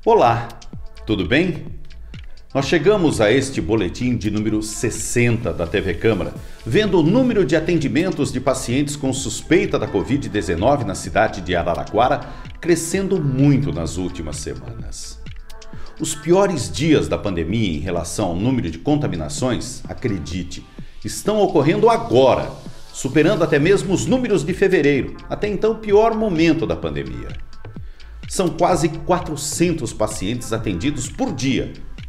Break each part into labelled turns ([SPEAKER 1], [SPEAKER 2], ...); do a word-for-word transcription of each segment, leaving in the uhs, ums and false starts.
[SPEAKER 1] Olá, tudo bem? Nós chegamos a este boletim de número sessenta da T V Câmara, vendo o número de atendimentos de pacientes com suspeita da covid dezenove na cidade de Araraquara crescendo muito nas últimas semanas. Os piores dias da pandemia em relação ao número de contaminações, acredite, estão ocorrendo agora, superando até mesmo os números de fevereiro, até então o pior momento da pandemia. São quase quatrocentos pacientes atendidos por dia.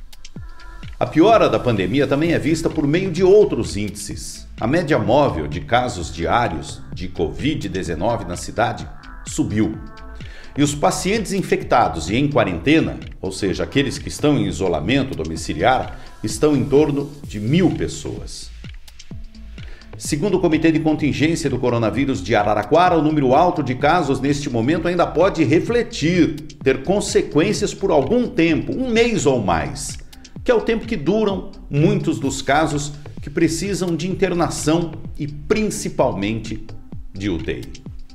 [SPEAKER 1] A piora da pandemia também é vista por meio de outros índices. A média móvel de casos diários de covid dezenove na cidade subiu. E os pacientes infectados e em quarentena, ou seja, aqueles que estão em isolamento domiciliar, estão em torno de mil pessoas. Segundo o Comitê de Contingência do Coronavírus de Araraquara, o número alto de casos neste momento ainda pode refletir, ter consequências por algum tempo, um mês ou mais, que é o tempo que duram muitos dos casos que precisam de internação e principalmente de U T I.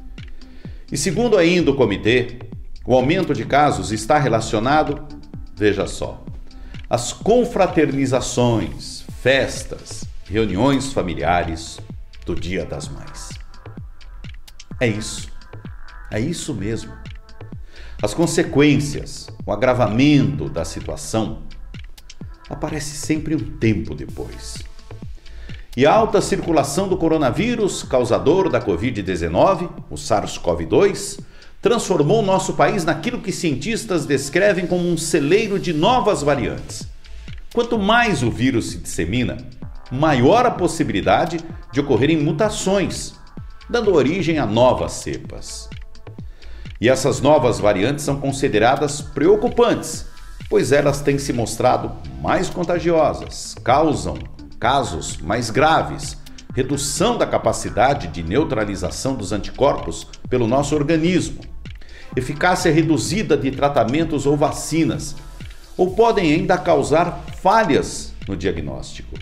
[SPEAKER 1] E segundo ainda o comitê, o aumento de casos está relacionado, veja só, às confraternizações, festas, reuniões familiares do Dia das Mães. É isso, é isso mesmo. As consequências, o agravamento da situação aparece sempre um tempo depois. E a alta circulação do coronavírus, causador da covid dezenove, o SARS-CoV dois, transformou o nosso país naquilo que cientistas descrevem como um celeiro de novas variantes. Quanto mais o vírus se dissemina, maior a possibilidade de ocorrerem mutações, dando origem a novas cepas. E essas novas variantes são consideradas preocupantes, pois elas têm se mostrado mais contagiosas, causam casos mais graves, redução da capacidade de neutralização dos anticorpos pelo nosso organismo, eficácia reduzida de tratamentos ou vacinas, ou podem ainda causar falhas no diagnóstico.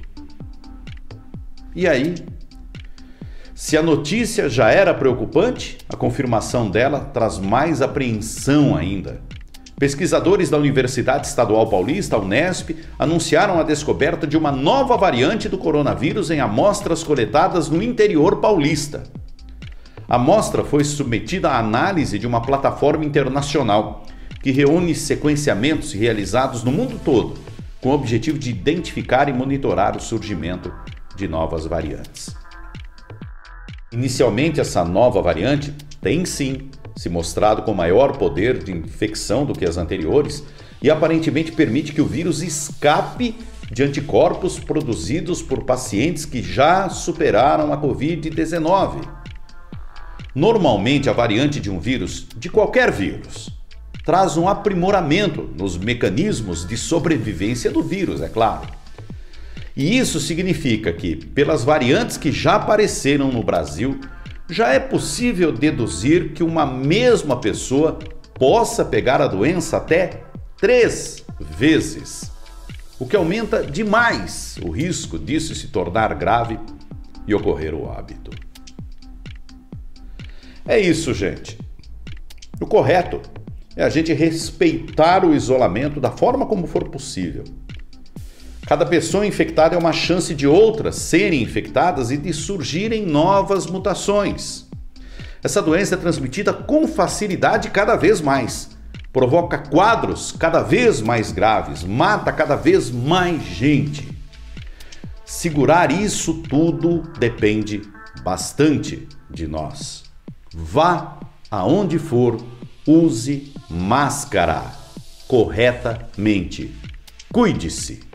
[SPEAKER 1] E aí? Se a notícia já era preocupante, a confirmação dela traz mais apreensão ainda. Pesquisadores da Universidade Estadual Paulista, a Unesp, anunciaram a descoberta de uma nova variante do coronavírus em amostras coletadas no interior paulista. A amostra foi submetida à análise de uma plataforma internacional que reúne sequenciamentos realizados no mundo todo, com o objetivo de identificar e monitorar o surgimento de novas variantes. Inicialmente, essa nova variante tem sim se mostrado com maior poder de infecção do que as anteriores e aparentemente permite que o vírus escape de anticorpos produzidos por pacientes que já superaram a covid dezenove. Normalmente, a variante de um vírus, de qualquer vírus, traz um aprimoramento nos mecanismos de sobrevivência do vírus, é claro. E isso significa que, pelas variantes que já apareceram no Brasil, já é possível deduzir que uma mesma pessoa possa pegar a doença até três vezes, o que aumenta demais o risco disso se tornar grave e ocorrer o óbito. É isso, gente. O correto é a gente respeitar o isolamento da forma como for possível. Cada pessoa infectada é uma chance de outras serem infectadas e de surgirem novas mutações. Essa doença é transmitida com facilidade cada vez mais, provoca quadros cada vez mais graves, mata cada vez mais gente. Segurar isso tudo depende bastante de nós. Vá aonde for, use máscara corretamente. Cuide-se.